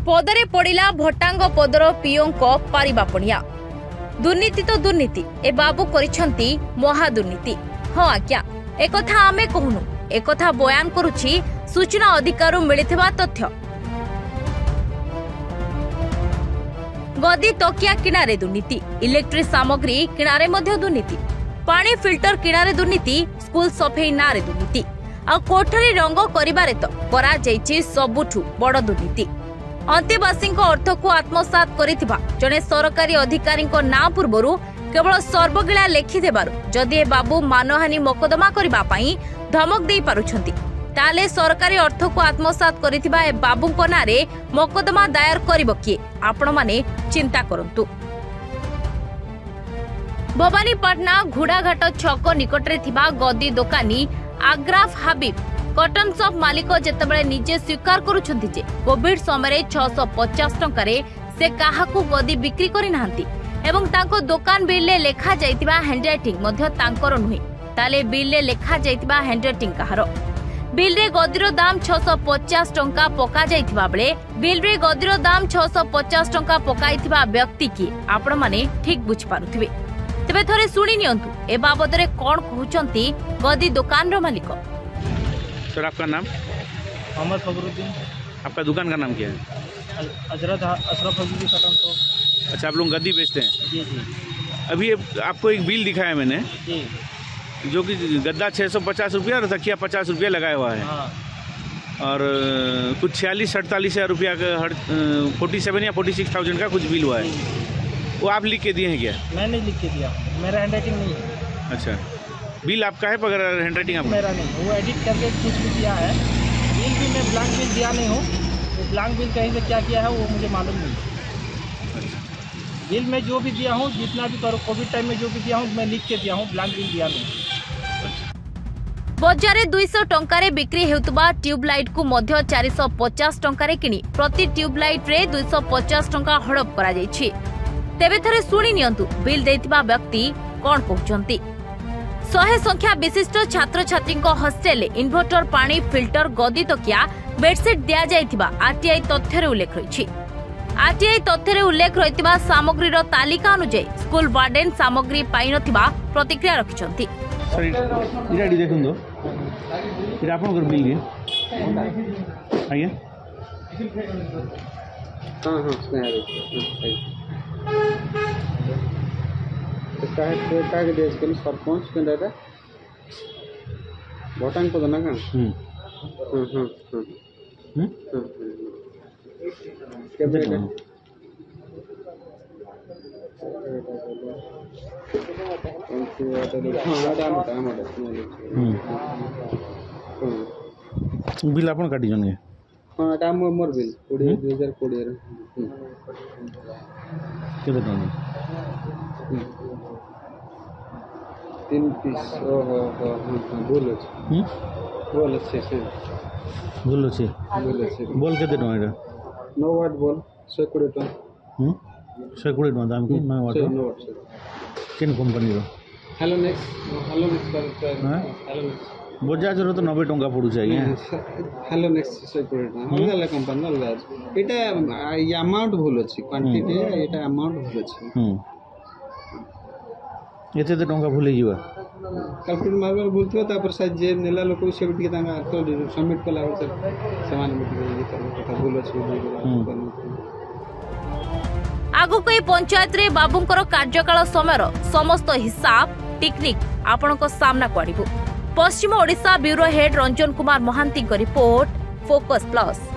पदरे पड़िला भट्टांग पदर पीओंक पारिबा पणिया। दुर्नीति तो दुर्नीति ए बाबू करिसंती महादुर्नीति। हाँ आज्ञा एकथा आमे कहूनु एकथा बयान करुछि सूचना अधिकार मिलिथिबा तथ्य। गदी तकिया किनारे दुर्नीति, इलेक्ट्रिक सामग्री किनारे मध्य दुर्नीति, पानी फिल्टर किनारे दुर्नीति, स्कूल सफेई नारे दुर्नीति आ कोठरी रंग करिबारे तो करा जाइछि सबुठु बड़ दुर्नीति। अंतेवासी अर्थ को आत्मसात करिथिबा जने सरकारी अधिकारी ना पूर्वरु केवल सर्वगिला लेखिदेबारु जदि ए बाबू मानहानि मोकदमा करिबा पई धमक देई पारुछंती ताले सरकारी अर्थ को आत्मसात करिथिबा ए बाबूको नारे मोकदमा दायर करिबो किए आपण माने चिंता करंतु। भवानीपाटना घुड़ाघाट छक निकटरे थिबा गदी दोकानी आग्राफ हाबिब कटन शॉप मालिक जेतेबेले निजे स्वीकार करुछंती जे कोविड समय 650 टंकारे से काहाकू गदी बिक्री करि नाहंती एवं तांको दुकान बिल ले लेखा जाइतिबा हैंडराइटिंग मध्य तांकर नुहे ताले बिल ले लेखा जाइतिबा हैंडराइटिंग कहारो। बिल रे गदीर दाम 650 टंका पका जाइतिबा बेले बिल रे गदीर दाम 650 टंका पकाइतिबा व्यक्ति की आपण माने ठीक बुझ पारुथिबे। तबे थरे सुनि नियंतु ए बाबद रे कोन कहउचंती गदी दुकान रो मालिक। सर आपका नाम? मोहम्मद फखरुद्दीन। आपका दुकान का नाम क्या है? हजरत अशरफ हबीबी कटन शॉप। अच्छा, आप लोग गद्दी बेचते हैं? जी जी। अभी आपको एक बिल दिखाया मैंने जी, जो कि गद्दा 650 रुपया और तकिया 50 रुपया लगाया हुआ है। हाँ। और कुछ 46-48 हज़ार रुपया का 47 या 46,000 का कुछ बिल हुआ है। वो आप लिख के दिए हैं क्या? मैंने लिख के दिया, मेरा हैंडराइटिंग नहीं है। अच्छा, बिल आपका है पर हैंडराइटिंग आपका? मेरा नहीं, वो एडिट करके कुछ भी किया है। बिल भी मैं ब्लैंक बिल दिया नहीं हूँ, वो ब्लैंक बिल कहीं से क्या किया है वो मुझे मालूम नहीं। बिल में जो भी दिया हूँ, जितना भी कोविड टाइम में जो भी दिया हूँ मैं लिख के दिया हूँ, ब्लैंक बिल दिया नहीं। बजारे 200 टंकारे बिक्री हेउतबा ट्यूबलाइट को मध्य 450 टंकारे किनी प्रति ट्यूबलाइट रे 250 टंका हड़प करा जायछि। तेबे थरे सुनि नियंतु बिल देथिबा व्यक्ति कोन कहउचंती। 100 संख्या विशिष्ट छात्र छात्री हॉस्टेल इन्वर्टर पानी फिल्टर गदी तकिया बेडसीट दिया जाइथिबा आरटीआई तथ्य उल्लेख रही। आरटीआई तथ्य उल्लेख रही सामग्री तालिका अनुसार स्कूल वार्डेन सामग्री पाई नथिबा प्रतिक्रिया रखिछंती। सरपंच के भोटांग पद ना क्या बिल आपन काटी जने? हां, एटा मोर बिल 2020 रे केते टन? 3 पीस। ओहो बोल अछि बोल अछि से बोल अछि बोल केते टन एटा? 9 वाट बोल 120 टन। 120 टन दाम की? 9 वाट केन कंपनी रो? हेलो नेक्स्ट बजाज रो तो 90 टंका पड़ू चाहिए। हेलो नेक्स्ट 120 टन अलग कंपनी अलग। एटा अमाउंट भूल अछि, क्वांटिटी एटा अमाउंट भूल अछि। एते तो टंका भूले जीवा कैलकुलेट मारबा बोलथियो तापर साइज जे नेला लोक से बिटिके तांगा तो सबमिट कला सामान बिटिके कथा बोल अछि। आगु कोई पंचायत रे बाबूंकर कार्यकाल समय समस्त हिसाब टेक्निक आपण को सामना को आनिबो। पश्चिम ओडिशा ब्यूरो हेड रंजन कुमार महांती को रिपोर्ट, फोकस प्लस।